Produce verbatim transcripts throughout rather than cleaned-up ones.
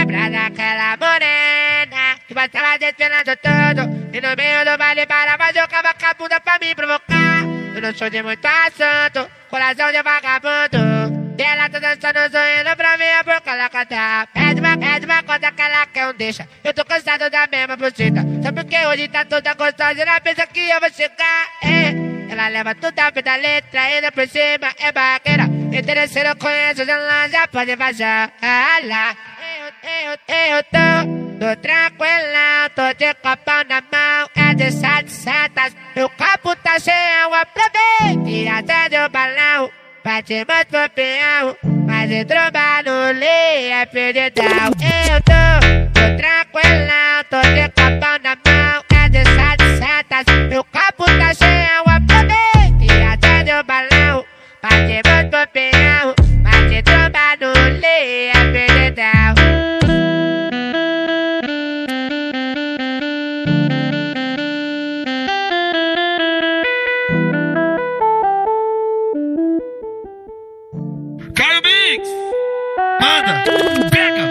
Lembra daquela morena que passava desfilando tudo e no meio do baile parava, jogava com a bunda pra me provocar. Eu não sou de muito assunto, coração de vagabundo. E ela tá dançando, sorrindo pra mim, a boca ela cantar. Pede uma, pede uma conta que ela quer um deixa. Eu tô cansado da mesma buceta. Só porque hoje tá toda gostosa, ela pensa que eu vou chegar. É. Ela leva tudo a da letra, ainda por cima é barraqueira. Interesseiro, eu conheço, ela já pode vazar. Ah lá. Eu, eu, eu tô, tô tranquilão, tô de copão na mão, é de setecentos. Meu copo tá cheio, eu aproveitei até do balão. Bate muito pro peão, mas entrombar no lei é perdidão. Eu tô, tô tranquilão, tô de copão na mão, é de setecentos. Meu copo tá cheio, eu aproveitei até do balão. Bate muito pro peão, mas entrombar no lei é perdidão. Caio Mix, manda, pega.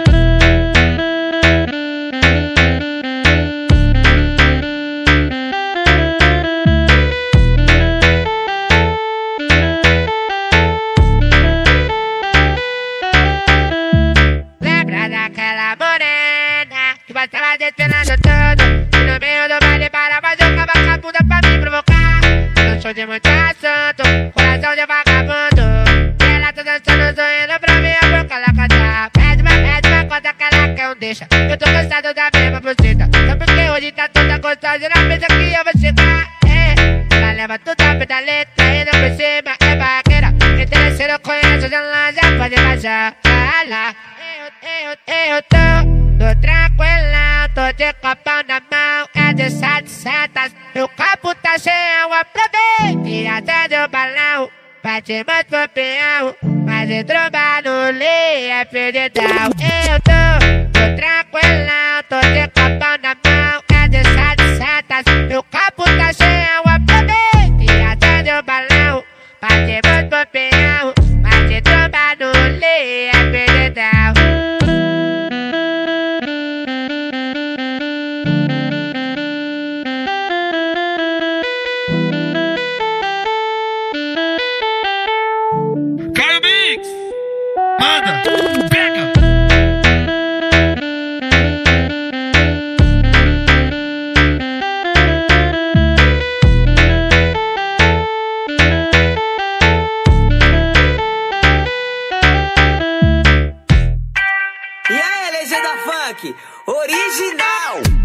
Lembra daquela morena que passava desfilando tudo e no meio do baile parava, jogava com a bunda pra me provocar. Eu não sou de muito assunto, coração de vagabundo. Dançando, sorrindo pra mim, a boca ela cantar. Pede uma, pede uma conta que ela quer um deixa. Eu tô cansado da mesma buceta. Só porque hoje tá toda gostosa, ela pensa que eu vou chegar. É. Ela leva tudo a da letra, ainda por cima é barraqueira. Interesseiro, eu conheço, ela já pode vazar. Ah lá. Eu, eu, eu tô, tô tranquilão, tô de copão na mão, é de setecentos. Meu copo tá cheio, eu aproveitei até do balão. Bate muito pro peão, mas entrombar no lei é perdidão. Eu tô, tô tranquilão, tô de copão na mão, é de setecentos. Meu copo tá cheio, eu aproveitei até do balão. Bate muito pro peão, mas entrombar no lei é perdidão. Caio Mix, manda, pega. E aí, legenda funk, original.